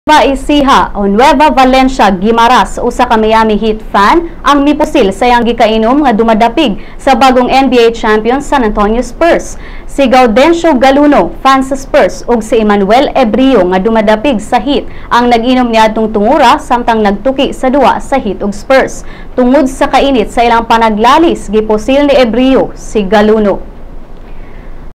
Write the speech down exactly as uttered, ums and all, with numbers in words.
Isiha o Nueva Valencia Guimaras usa ka Miami Heat fan ang mipusil sa iyang gikainom nga dumadapig sa bagong N B A champion San Antonio Spurs. Si Gaudencio Galuno, fan sa Spurs, ug si Emmanuel Ebrio nga dumadapig sa Heat ang nag-inom niadtong tungura samtang nagtuki sa duwa sa Heat ug Spurs. Tungod sa kainit sa ilang panaglalis, gipusil ni Ebrio si Galuno.